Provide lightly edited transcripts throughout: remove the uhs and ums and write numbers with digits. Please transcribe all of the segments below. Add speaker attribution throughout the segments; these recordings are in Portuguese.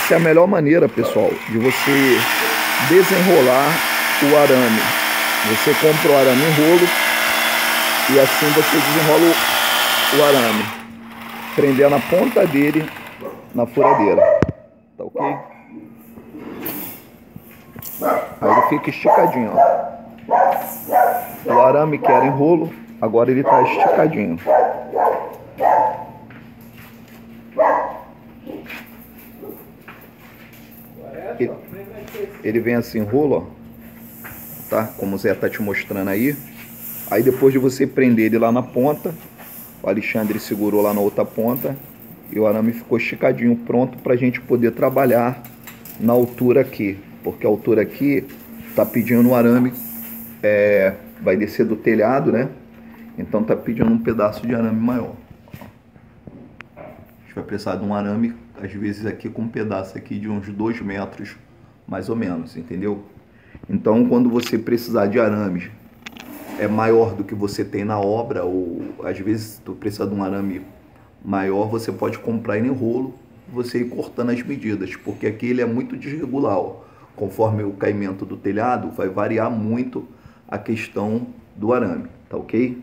Speaker 1: Essa é a melhor maneira, pessoal, de você desenrolar o arame. Você compra o arame em rolo e assim você desenrola o arame, prendendo a ponta dele na furadeira. Tá ok? Aí ele fica esticadinho, ó. O arame que era em rolo, agora ele tá esticadinho. Ele vem assim, rolo, ó, tá? Como o Zé tá te mostrando aí. Aí depois de você prender ele lá na ponta, o Alexandre segurou lá na outra ponta e o arame ficou esticadinho, pronto pra gente poder trabalhar na altura aqui. Porque a altura aqui tá pedindo o arame, vai descer do telhado, né? Então tá pedindo um pedaço de arame maior. A gente vai precisar de um arame, às vezes aqui com um pedaço aqui de uns 2 metros, mais ou menos, entendeu? Então quando você precisar de arames maior do que você tem na obra, ou às vezes tu precisa de um arame maior, você pode comprar ele em rolo, você ir cortando as medidas, porque aqui ele é muito desregular, ó. Conforme o caimento do telhado, vai variar muito a questão do arame, tá ok?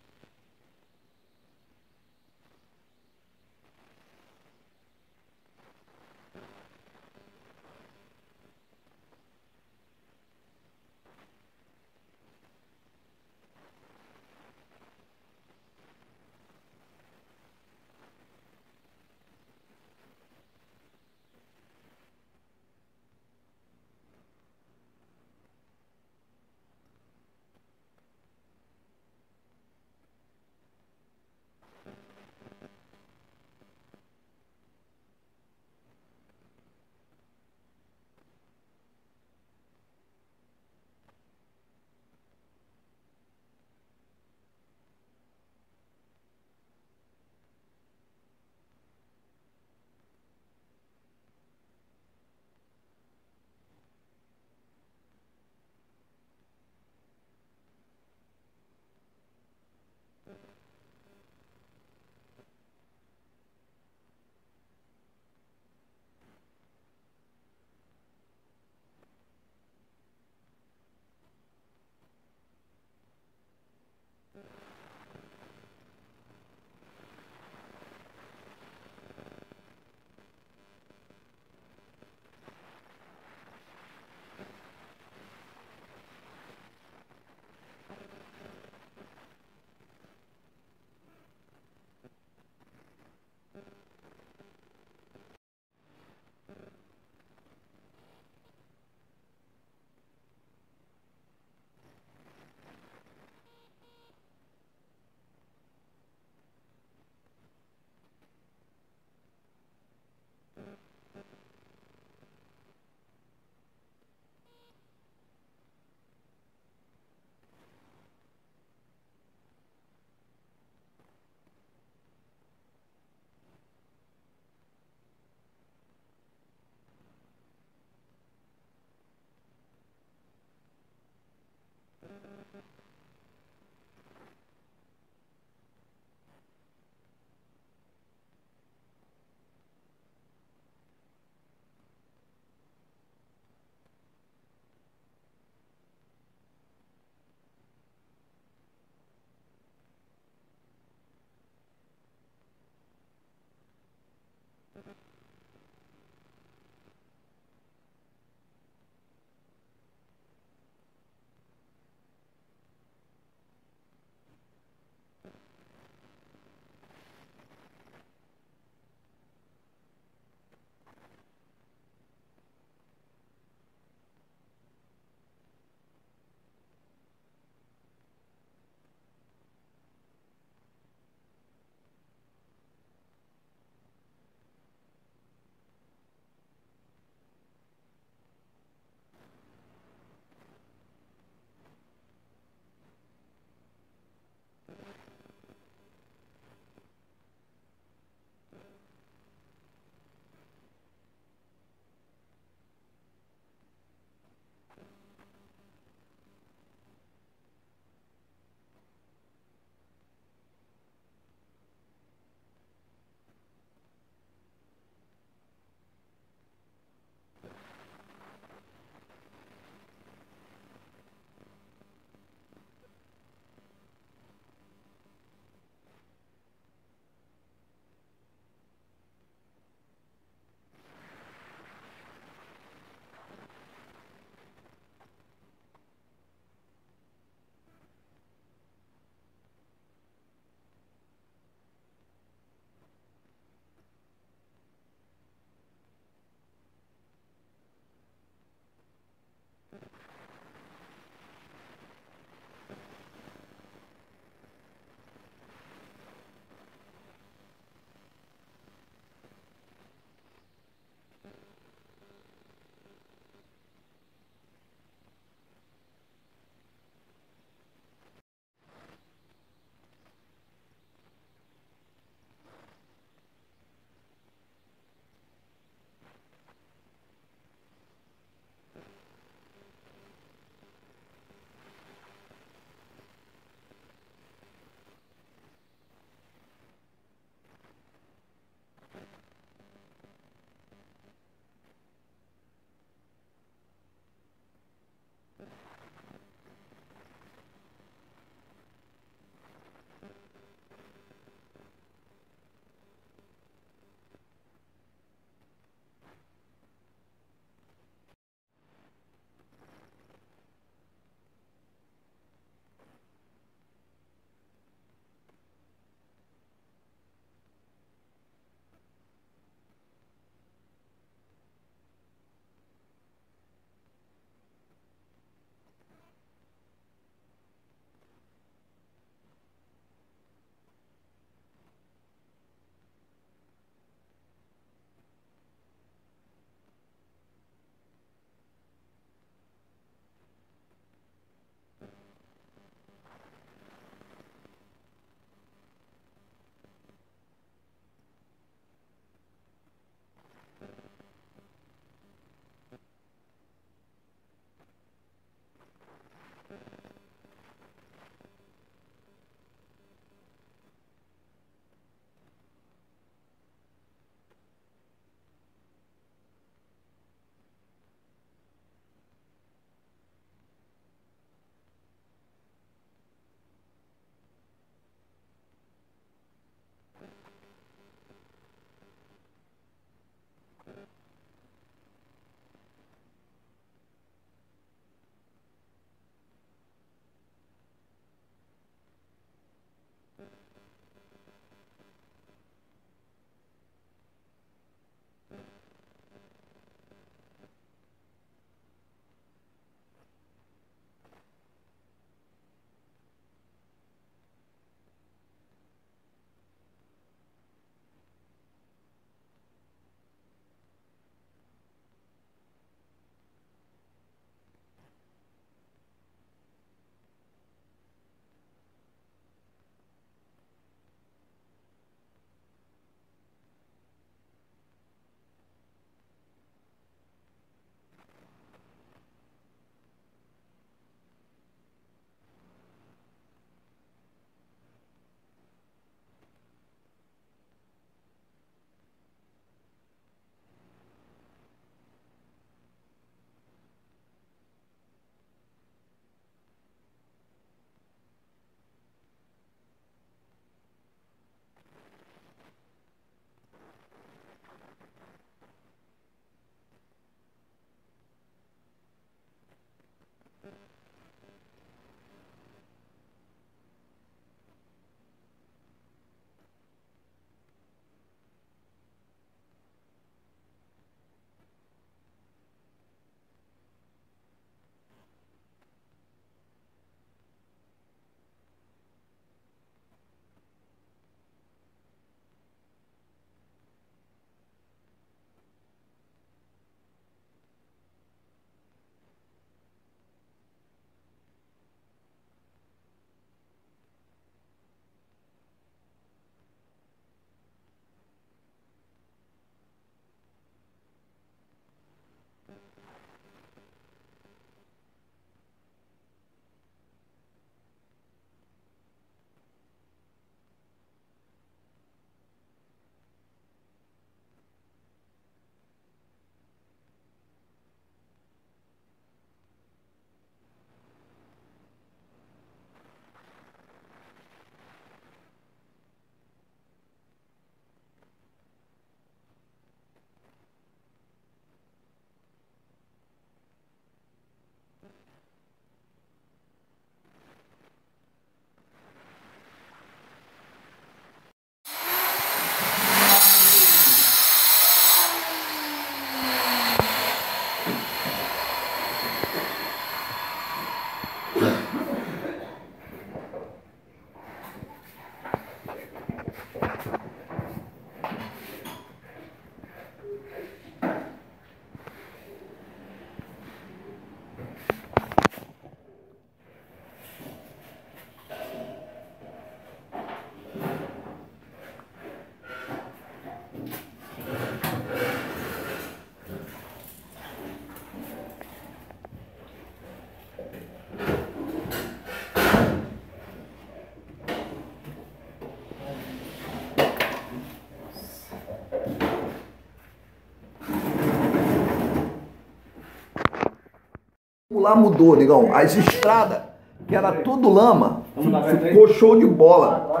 Speaker 1: Lá mudou, negão. As estradas, que era tudo lama, ficou show de bola.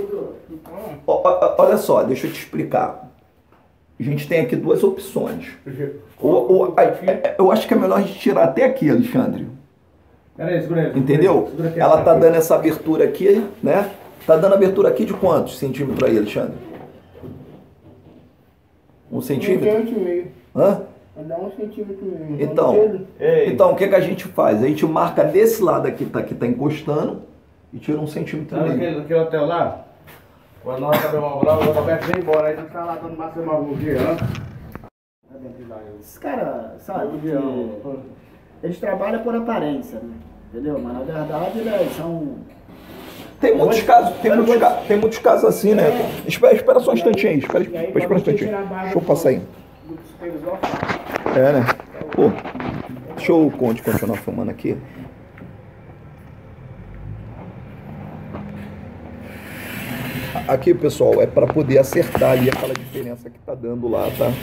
Speaker 1: Olha só, deixa eu te explicar. A gente tem aqui duas opções. Eu acho que é melhor a gente tirar até aqui, Alexandre. Entendeu? Ela tá dando essa abertura aqui, né? Tá dando abertura aqui de quantos centímetros aí, Alexandre? 1 centímetro?
Speaker 2: 1,5 centímetro.
Speaker 1: Hã?
Speaker 2: Vai dar 1,5 centímetro mesmo.
Speaker 1: Então, o que a gente faz? A gente marca desse lado aqui, que tá encostando, e tira 1,5 centímetro.
Speaker 3: Sabe aquele hotel lá? Quando nós acabamos lá, o Roberto veio embora, aí tá lá dando massa uma dia.
Speaker 2: Esses caras, sabe, eles trabalham por aparência, né? Entendeu? Mas na verdade eles são...
Speaker 1: Tem muitos casos assim, né? Espera só um instantinho aí, espera um instantinho. Deixa eu passar aí. É, né? Pô, deixa eu continuar filmando aqui. Aqui, pessoal, é para poder acertar ali aquela diferença que tá dando lá, tá?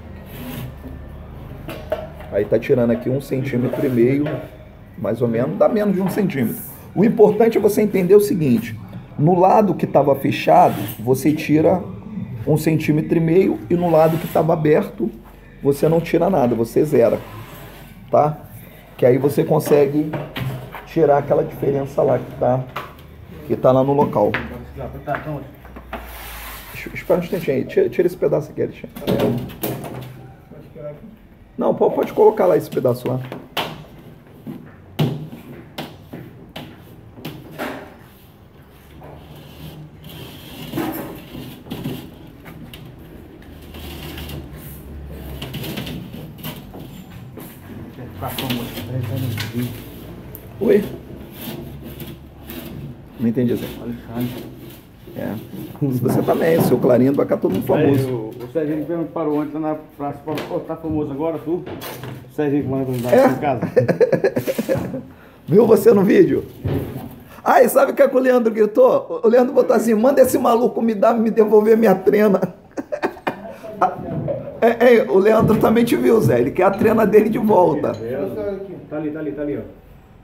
Speaker 1: Aí tá tirando aqui 1,5 centímetro, mais ou menos, dá menos de 1 centímetro. O importante é você entender o seguinte: no lado que estava fechado, você tira 1,5 centímetro e no lado que estava aberto, você não tira nada, você zera, tá? Que aí você consegue tirar aquela diferença lá que tá lá no local. Espera um instantinho aí, tira esse pedaço aqui, Alexandre. Não, pode colocar lá esse pedaço lá. Oi? Não entendi, Zé. É. Você também, seu Clarinho vai ficar todo mundo famoso.
Speaker 3: O Serginho me parou antes lá na praça, tá famoso agora, tu? O Serginho que manda em casa.
Speaker 1: Viu você no vídeo? Ah, e sabe o que o Leandro gritou? O Leandro botou assim: manda esse maluco me devolver minha trena. O Leandro também te viu, Zé. Ele quer a trena dele de volta.
Speaker 3: Tá ali, ó. Tá ali.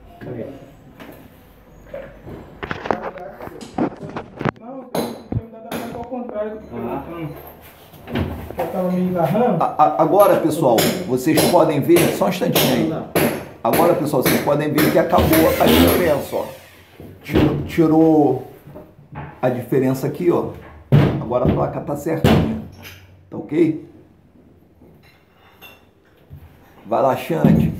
Speaker 1: Agora, pessoal, vocês podem ver, só um instantinho aí. Agora, pessoal, vocês podem ver que acabou a diferença, ó. Tirou a diferença aqui, ó. Agora a placa tá certinha. Tá ok? Vai lá, Xande.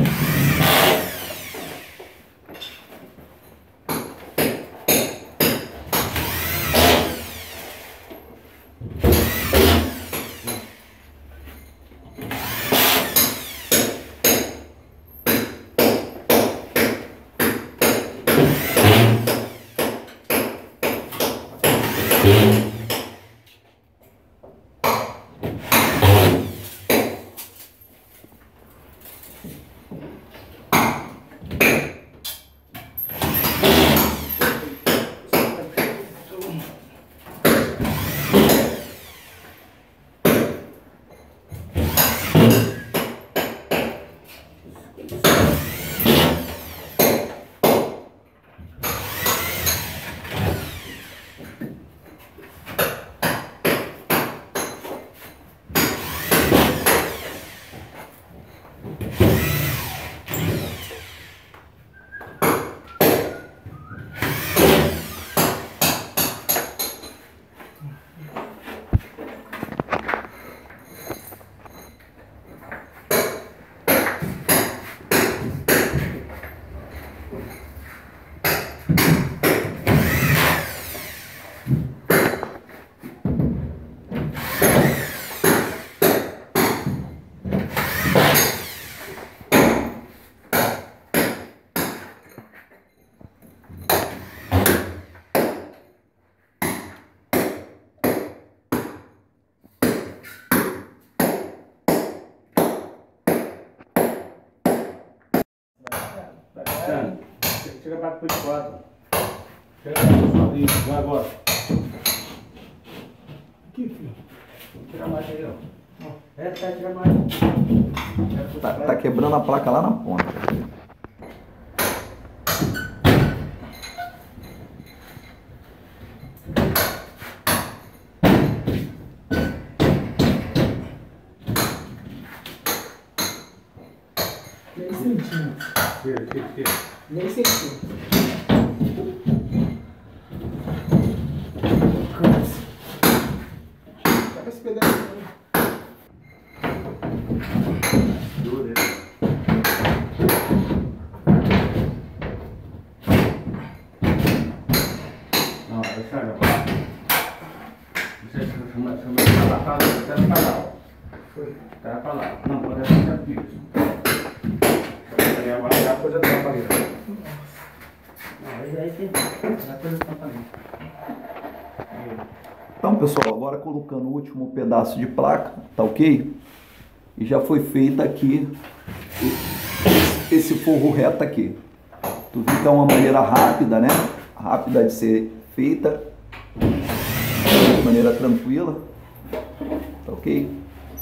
Speaker 3: Chega pra depois de 4. Chega pra isso, vai agora. Aqui, filho. Tira mais aí, ó. Tá, tira mais.
Speaker 1: Tá quebrando a placa lá na ponta.
Speaker 2: Nem senti. Nem senti. Pega esse pedaço.
Speaker 3: Não, deixa eu ver. Você chama a casa, você quer falar. Foi. Quer falar. Não, pode deixar aqui. Agora a coisa da parede. Não, aí tem a coisa da parede.
Speaker 1: Então, pessoal, agora colocando o último pedaço de placa, tá ok? E já foi feita aqui esse forro reto aqui. Tu viu que é uma maneira rápida, né? Rápida de ser feita, de maneira tranquila, tá ok?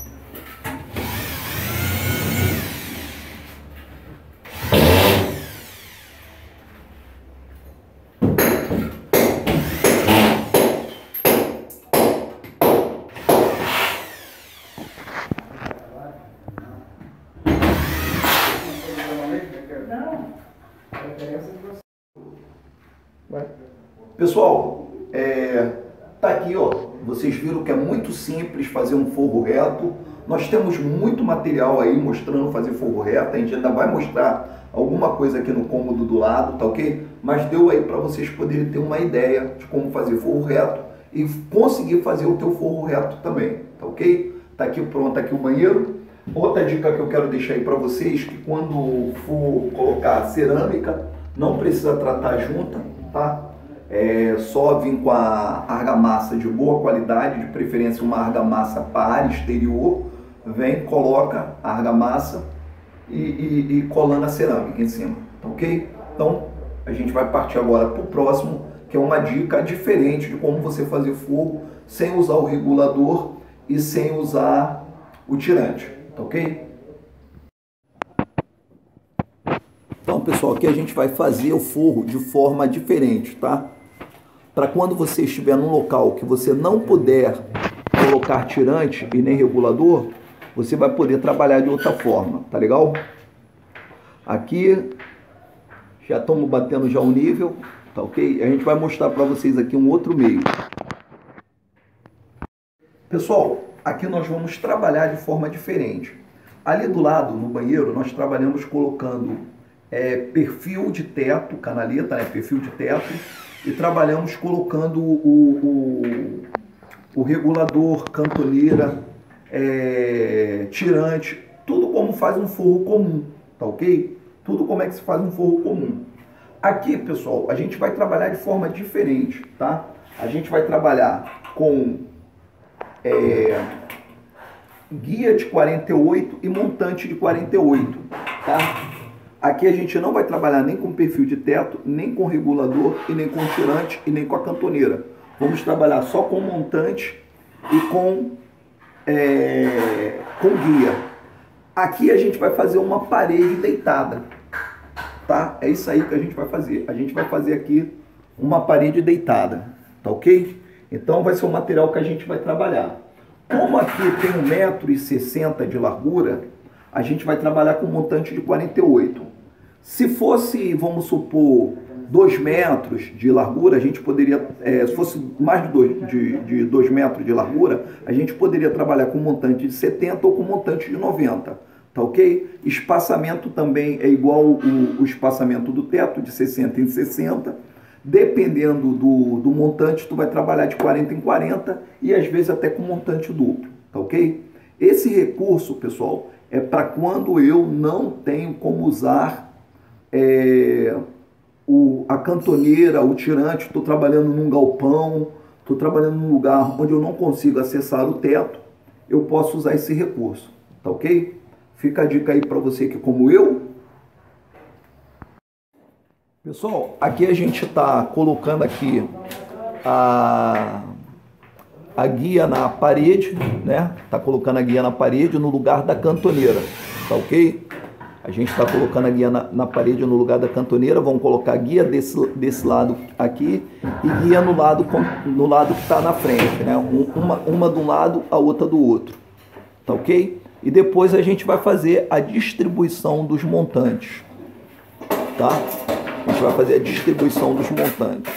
Speaker 1: Pessoal, tá aqui, ó. Vocês viram que é muito simples fazer um forro reto. Nós temos muito material aí mostrando fazer forro reto. A gente ainda vai mostrar alguma coisa aqui no cômodo do lado, tá ok? Mas deu aí para vocês poderem ter uma ideia de como fazer forro reto e conseguir fazer o teu forro reto também, tá ok? Tá aqui pronto aqui o banheiro. Outra dica que eu quero deixar aí para vocês, que quando for colocar cerâmica, não precisa tratar junta, tá? É só vir com a argamassa de boa qualidade, de preferência uma argamassa par exterior, vem, coloca a argamassa e colando a cerâmica em cima, tá ok? Então a gente vai partir agora para o próximo, que é uma dica diferente de como você fazer forro sem usar o regulador e sem usar o tirante, tá ok? Então, pessoal, aqui a gente vai fazer o forro de forma diferente, tá? Para quando você estiver num local que você não puder colocar tirante e nem regulador, você vai poder trabalhar de outra forma, tá legal? Aqui já estamos batendo já um nível, tá ok? A gente vai mostrar para vocês aqui um outro meio. Pessoal, aqui nós vamos trabalhar de forma diferente. Ali do lado, no banheiro, nós trabalhamos colocando perfil de teto, canaleta, né? Perfil de teto, e trabalhamos colocando o regulador, cantoneira, tirante, tudo como faz um forro comum, tá ok? Tudo como é que se faz um forro comum. Aqui, pessoal, a gente vai trabalhar de forma diferente, tá? A gente vai trabalhar com guia de 48 e montante de 48, tá? Aqui a gente não vai trabalhar nem com perfil de teto, nem com regulador, e nem com tirante, e nem com a cantoneira. Vamos trabalhar só com montante e com guia. Aqui a gente vai fazer uma parede deitada, tá? É isso aí que a gente vai fazer. A gente vai fazer aqui uma parede deitada, tá ok? Então vai ser o material que a gente vai trabalhar. Como aqui tem 1,60 m de largura, a gente vai trabalhar com montante de 48. Se fosse, vamos supor, 2 metros de largura, a gente poderia, se fosse mais de 2 metros de largura, a gente poderia trabalhar com montante de 70 ou com montante de 90, tá ok? Espaçamento também é igual o espaçamento do teto, de 60 em 60. Dependendo do montante, tu vai trabalhar de 40 em 40 e às vezes até com montante duplo, tá ok? Esse recurso, pessoal, é para quando eu não tenho como usar a cantoneira, o tirante, estou trabalhando num galpão, estou trabalhando num lugar onde eu não consigo acessar o teto, eu posso usar esse recurso, tá ok? Fica a dica aí para você que, como eu. Pessoal, aqui a gente está colocando aqui a guia na parede, né? Tá colocando a guia na parede no lugar da cantoneira, tá ok? A gente está colocando a guia na parede no lugar da cantoneira. Vamos colocar a guia desse lado aqui e guia no lado que está na frente, né? Uma de um lado, a outra do outro, tá ok? e depois a gente vai fazer a distribuição dos montantes, tá? A gente vai fazer a distribuição dos montantes.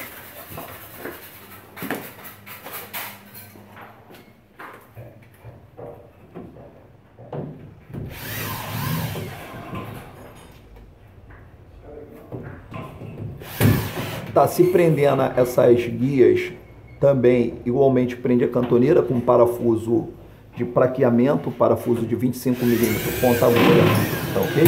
Speaker 1: Tá se prendendo essas guias também, igualmente prende a cantoneira com parafuso de praqueamento, parafuso de 25 mm, ponta agulha, tá ok?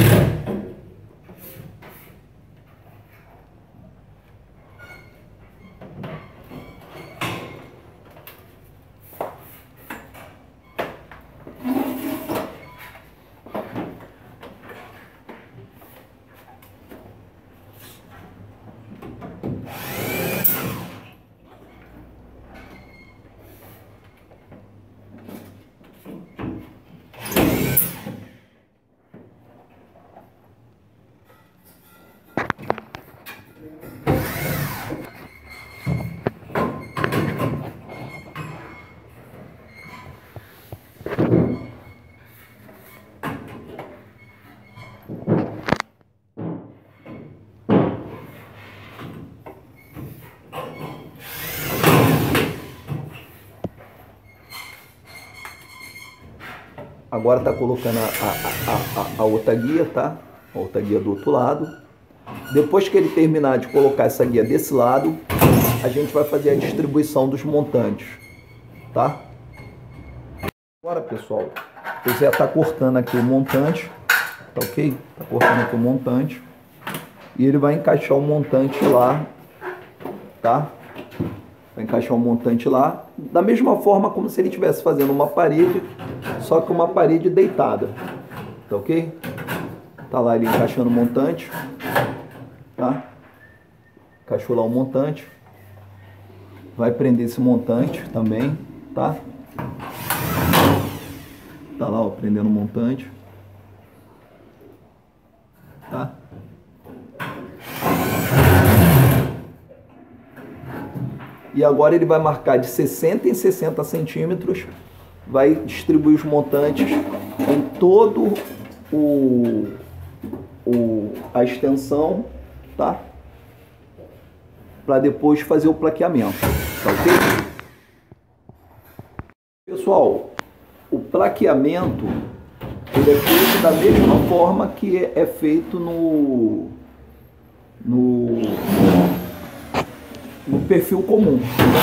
Speaker 1: Agora tá colocando a outra guia, tá? A outra guia do outro lado. Depois que ele terminar de colocar essa guia desse lado, a gente vai fazer a distribuição dos montantes, tá? Agora, pessoal, o Zé tá cortando aqui o montante, tá ok? Tá cortando aqui o montante. E ele vai encaixar o montante lá, tá? Vai encaixar o montante lá, da mesma forma como se ele estivesse fazendo uma parede, só que uma parede deitada, tá ok? Tá lá ele encaixando o montante, tá? Encaixou lá o montante. Vai prender esse montante também, tá? Tá lá, ó, prendendo o montante, tá? E agora ele vai marcar de 60 em 60 centímetros, vai distribuir os montantes em todo a extensão, tá? Para depois fazer o plaqueamento, tá ok? Pessoal, o plaqueamento ele é feito da mesma forma que é feito no perfil comum.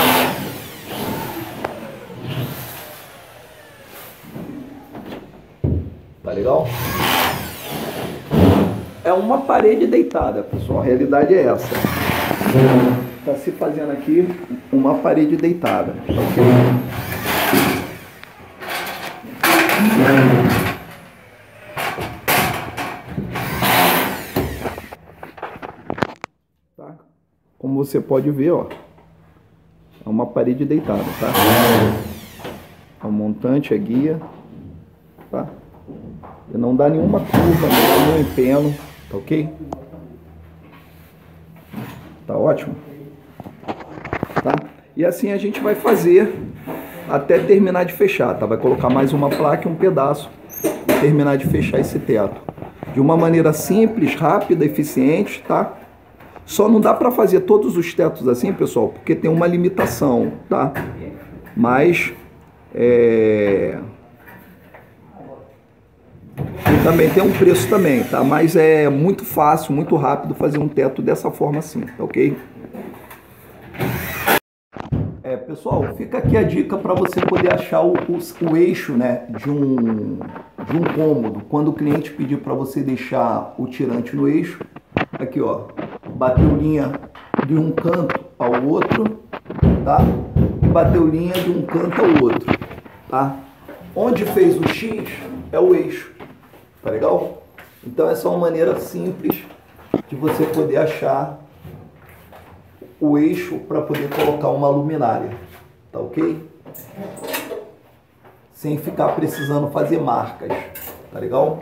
Speaker 1: Tá legal? É uma parede deitada, pessoal. A realidade é essa. Tá se fazendo aqui uma parede deitada. Ok? Tá? Como você pode ver, ó, é uma parede deitada, tá? É um montante, é guia, tá? E não dá nenhuma curva, nenhum empeno, tá ok? Tá ótimo? Tá? E assim a gente vai fazer até terminar de fechar, tá? Vai colocar mais uma placa e um pedaço e terminar de fechar esse teto. De uma maneira simples, rápida, eficiente, tá? Só não dá para fazer todos os tetos assim, pessoal, porque tem uma limitação, tá? Mas e também tem um preço também, tá? Mas é muito fácil, muito rápido fazer um teto dessa forma assim, tá ok? Pessoal, fica aqui a dica para você poder achar o eixo, né, de um cômodo. Quando o cliente pedir para você deixar o tirante no eixo, aqui ó, bateu linha de um canto ao outro, tá? E bateu linha de um canto ao outro, tá? Onde fez o X é o eixo, tá legal? Então essa é uma maneira simples de você poder achar o eixo para poder colocar uma luminária, tá ok? Sem ficar precisando fazer marcas, tá legal?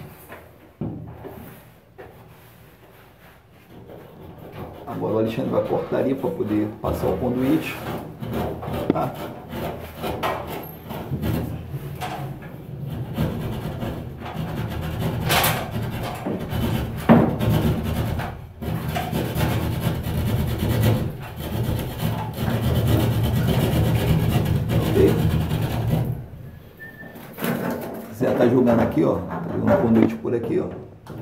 Speaker 1: Agora o Alexandre vai cortar ali para poder passar o conduíte, tá? tá jogando aqui, ó. Tá jogando conduíte por aqui, ó.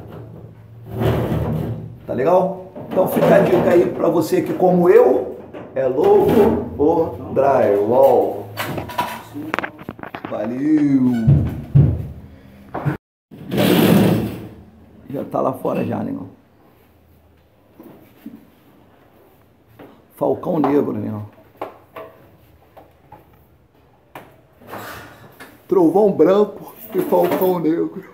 Speaker 1: Tá legal? Então fica a dica aí pra você que, como eu, é louco por drywall. Valeu! Já tá lá fora já, negão. Falcão negro, negão. Trovão branco e falcão negro.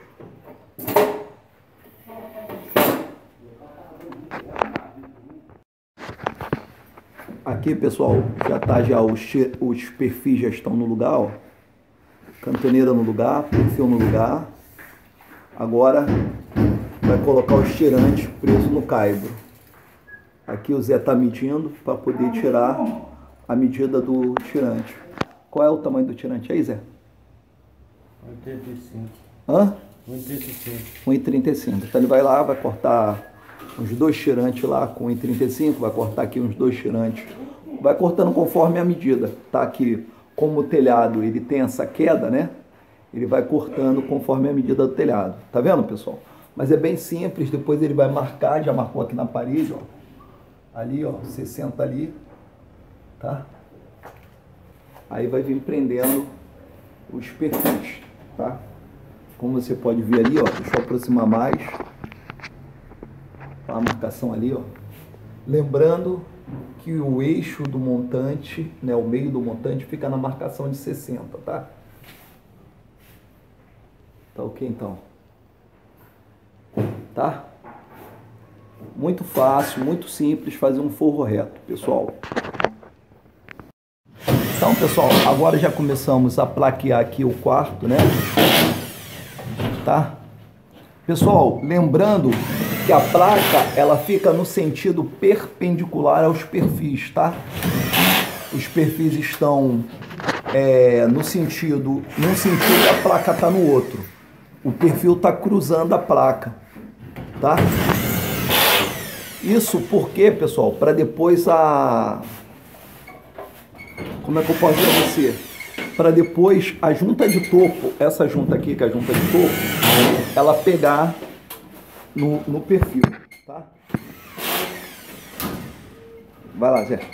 Speaker 1: Aqui, pessoal, já os perfis já estão no lugar, ó. Cantoneira no lugar, perfil no lugar. Agora vai colocar os tirantes presos no caibro. Aqui o Zé tá medindo para poder tirar a medida do tirante. Qual é o tamanho do tirante aí, Zé?
Speaker 3: 1,35.
Speaker 1: Hã?
Speaker 3: 1,35.
Speaker 1: 1,35. Então ele vai lá, vai cortar uns 2 tirantes lá com 1,35, vai cortar aqui uns 2 tirantes. Vai cortando conforme a medida. Tá aqui, como o telhado ele tem essa queda, né? Ele vai cortando conforme a medida do telhado. Tá vendo, pessoal? Mas é bem simples, depois ele vai marcar, já marcou aqui na parede, ó. Ali, ó, 60 ali, tá? Aí vai vir prendendo os perfis, tá? Como você pode ver ali, ó, deixa eu aproximar mais. A marcação ali, ó. Lembrando que o eixo do montante, né, o meio do montante fica na marcação de 60, tá? Tá ok, então? Tá? Muito fácil, muito simples fazer um forro reto, pessoal. Então, pessoal, agora já começamos a plaquear aqui o quarto, né? Tá? Pessoal, lembrando que a placa, ela fica no sentido perpendicular aos perfis, tá? Os perfis estão num sentido e a placa tá no outro. O perfil tá cruzando a placa, tá? Isso porque, pessoal, para depois como é que eu posso dizer a você? Para depois a junta de topo, essa junta aqui, que é a junta de topo, ela pegar no perfil, tá? Vai lá, Zé.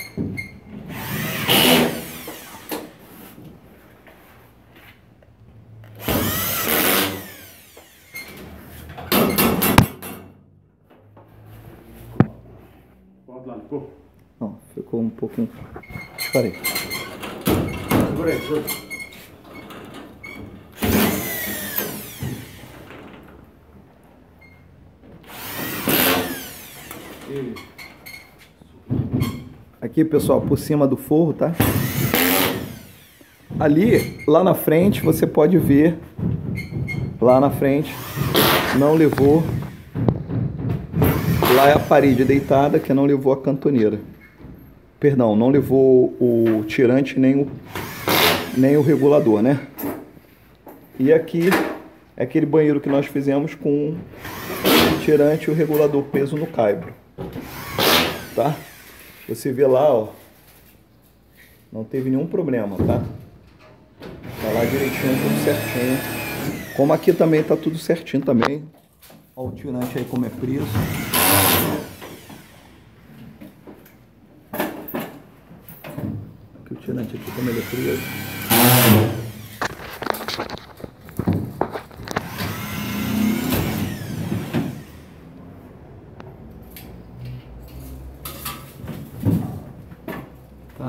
Speaker 1: Não, ficou um pouquinho. Espera aí.
Speaker 3: Segura aí, segura.
Speaker 1: Aqui, pessoal, por cima do forro, tá? Ali, lá na frente, você pode ver. Lá na frente, não levou. Lá é a parede deitada que não levou a cantoneira. Perdão, não levou o tirante nem o regulador, né? E aqui é aquele banheiro que nós fizemos com o tirante e o regulador preso no caibro. Tá? Você vê lá, ó. Não teve nenhum problema, tá? Tá lá direitinho, tudo certinho. Como aqui também tá tudo certinho também. Olha o tirante aí como é preso. Aqui o tirante aqui como ele é preso. Tá?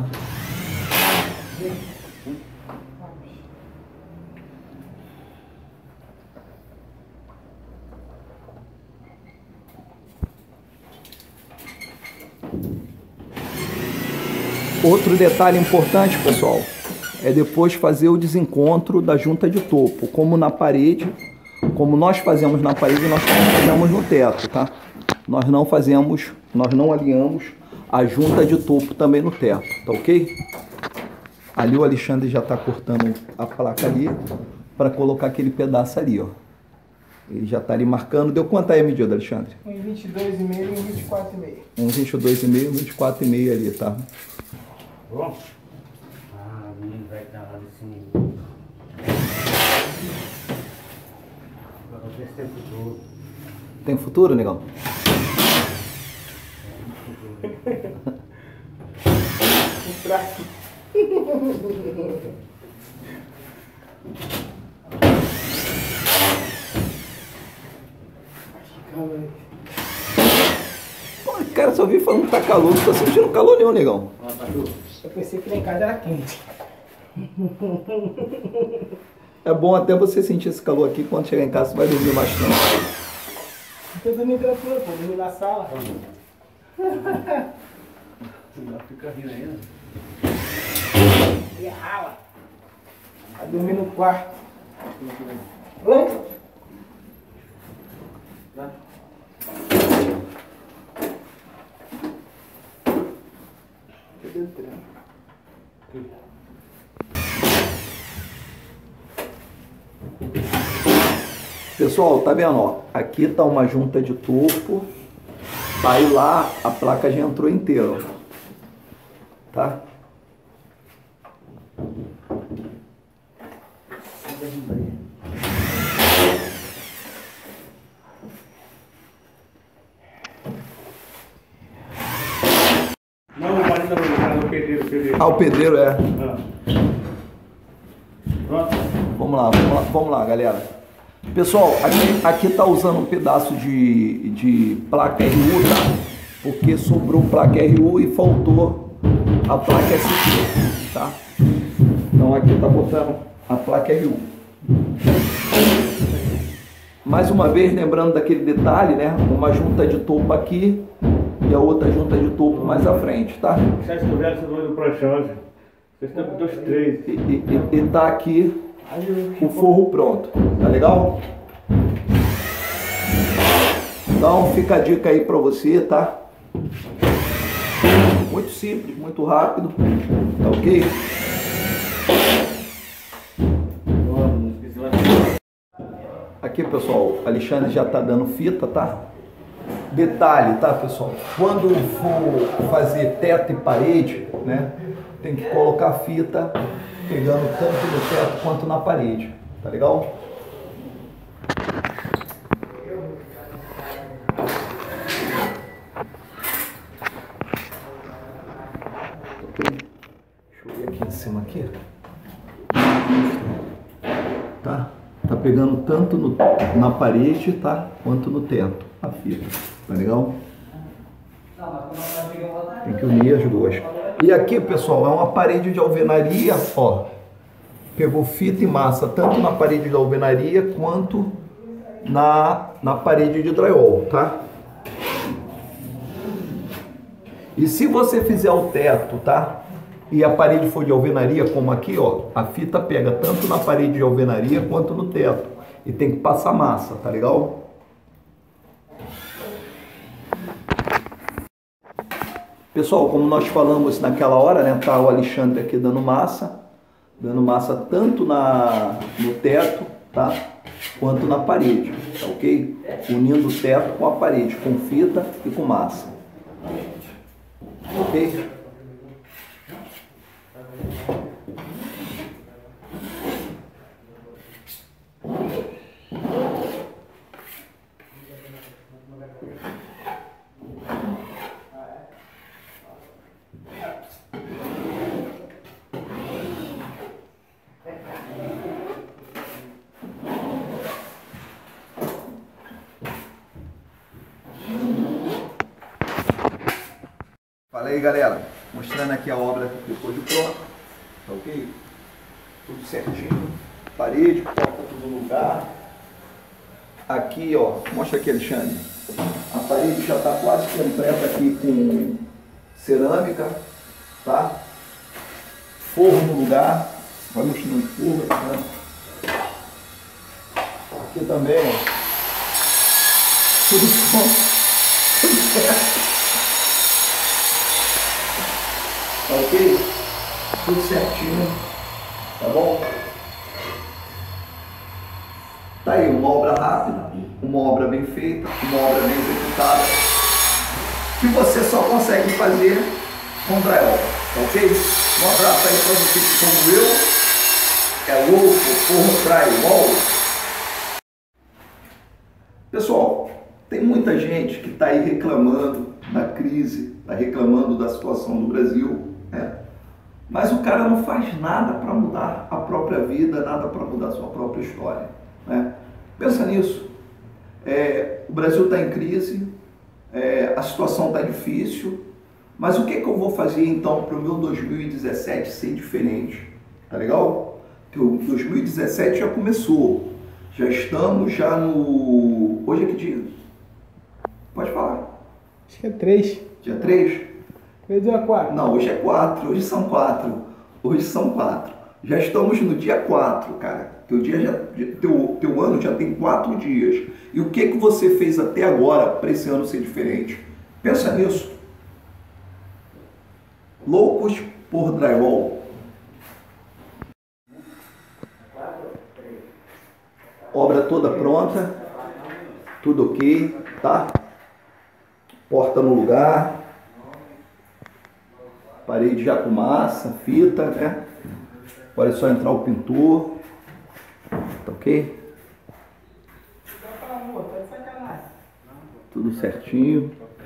Speaker 1: Outro detalhe importante, pessoal, é depois fazer o desencontro da junta de topo, como na parede, como nós fazemos na parede, nós fazemos no teto, tá? Nós não alinhamos a junta de topo também no teto, tá ok? Ali o Alexandre já está cortando a placa ali para colocar aquele pedaço ali, ó. Ele já está ali marcando. Deu quanto aí a medida, Alexandre?
Speaker 2: 1,22,5 e 1,24,5.
Speaker 1: 1,22,5 e 1,24,5 ali, tá?
Speaker 3: Bom? Ah, o menino vai dar lá desse nível. Esse tem futuro.
Speaker 1: Tem futuro, negão? Pô, cara, só vi falando que tá calor, não tô sentindo calor nenhum, negão.
Speaker 2: Eu pensei que lá em casa era quente.
Speaker 1: É bom até você sentir esse calor aqui, quando chegar em casa você vai dormir mais tranquilo.
Speaker 2: Não tô dormindo tranquilo, pô, dormir na sala.
Speaker 3: Fica rindo ainda.
Speaker 2: E rala. Vai dormir no quarto. Oi?
Speaker 1: Pessoal, tá vendo, ó? Aqui tá uma junta de topo. Aí lá a placa já entrou inteira, ó. Tá?
Speaker 3: Não, o marido não, o pedreiro.
Speaker 1: Ah, o pedreiro é.
Speaker 3: Pronto.
Speaker 1: Vamos lá, galera. Pessoal, aqui tá usando um pedaço de placa RU, tá? Porque sobrou placa RU e faltou a placa ST, tá? Então aqui tá botando a placa RU. Mais uma vez, lembrando daquele detalhe, né? Uma junta de topo aqui e a outra junta de topo mais à frente, tá?
Speaker 3: Vocês tiveram essa do pranchão, vocês estão com 2, 3.
Speaker 1: E tá aqui o forro pronto, tá legal? Então fica a dica aí pra você, tá? Muito simples, muito rápido, tá ok? Aqui, pessoal, o Alexandre já tá dando fita, tá? Detalhe, tá, pessoal? Quando for fazer teto e parede, né? Tem que colocar fita pegando tanto no teto quanto na parede, tá legal? Deixa eu ver aqui em cima aqui. Tá? Tá pegando tanto na parede, tá? Quanto no teto, a fita, tá legal? Tem que unir as duas. E aqui, pessoal, é uma parede de alvenaria, ó. Pegou fita e massa, tanto na parede de alvenaria quanto na parede de drywall, tá? E se você fizer o teto, tá? E a parede for de alvenaria, como aqui, ó, a fita pega tanto na parede de alvenaria quanto no teto. E tem que passar massa, tá legal? Pessoal, como nós falamos naquela hora, né, tá o Alexandre aqui dando massa tanto no teto, tá, quanto na parede, tá ok? Unindo o teto com a parede, com fita e com massa, ok? Fala aí, galera, mostrando aqui a obra depois de pronto, tá ok? Tudo certinho, parede, porta tudo no lugar. Aqui, ó, mostra aqui, Alexandre, a parede já está quase completa aqui com cerâmica, tá? Forro no lugar, vai mostrando o forro, né? Aqui também, ó, tudo pronto, tudo certo. Tá ok? Tudo certinho, tá bom? Tá aí, uma obra rápida, uma obra bem feita, uma obra bem executada, que você só consegue fazer com drywall, tá ok? Um abraço aí para você que como eu, é louco por drywall. Pessoal, tem muita gente que está aí reclamando da crise, está reclamando da situação do Brasil, né? Mas o cara não faz nada para mudar a própria vida, nada para mudar a sua própria história, né? Pensa nisso. O Brasil está em crise, a situação está difícil, mas o que eu vou fazer então para o meu 2017 ser diferente? Tá legal? Porque o 2017 já começou, já estamos no... Hoje é que dia? Pode falar.
Speaker 4: Acho que é 3.
Speaker 1: Dia 3?
Speaker 4: 3 é 4.
Speaker 1: Não, hoje é 4, hoje são 4. Hoje são 4. Já estamos no dia 4, cara. Teu ano já tem 4 dias. E o que você fez até agora para esse ano ser diferente? Pensa nisso. Loucos por drywall. Obra toda pronta. Tudo ok, tá? Porta no lugar. Parede já com massa, fita, né? Agora é só entrar o pintor. Tá ok? Tudo certinho.